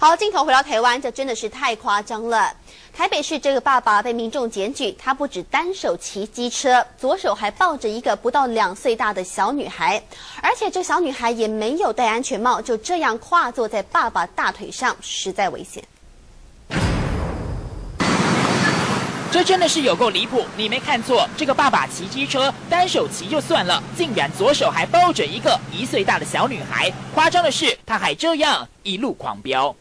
好，镜头回到台湾，这真的是太夸张了。台北市这个爸爸被民众检举，他不止单手骑机车，左手还抱着一个不到2岁大的小女孩，而且这小女孩也没有戴安全帽，就这样跨坐在爸爸大腿上，实在危险。 这真的是有够离谱！你没看错，这个爸爸骑机车单手骑就算了，竟然左手还抱着一个1岁大的小女孩。夸张的是，他还这样一路狂飙。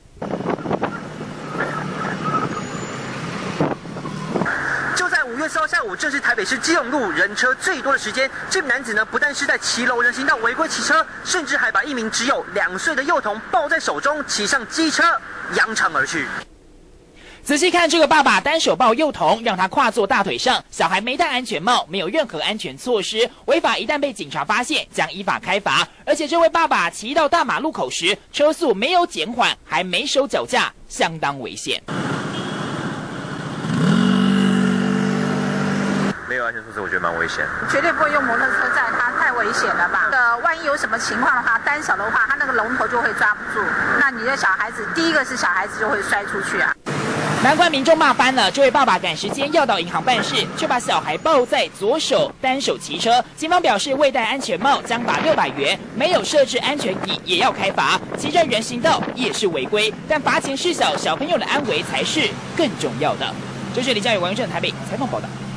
就在5月4号下午，正是台北市基隆路人车最多的时间。这名男子呢，不但是在骑楼人行道违规骑车，甚至还把一名只有2岁的幼童抱在手中，骑上机车扬长而去。 仔细看，这个爸爸单手抱幼童，让他跨坐大腿上，小孩没戴安全帽，没有任何安全措施，违法一旦被警察发现，将依法开罚。而且这位爸爸骑到大马路口时，车速没有减缓，还没收脚架，相当危险。 没有安全措施，我觉得蛮危险。 绝对不会用摩托车载他，太危险了吧？万一有什么情况的话，单手的话，他那个龙头就会抓不住。那你的小孩子，第一个是小孩子就会摔出去啊。 难怪民众骂翻了，这位爸爸赶时间要到银行办事，却把小孩抱在左手，单手骑车。警方表示未戴安全帽将罚600元，没有设置安全椅也要开罚。骑在人行道也是违规，但罚钱事小，小朋友的安危才是更重要的。这是李佳宇、王永正台北采访报道。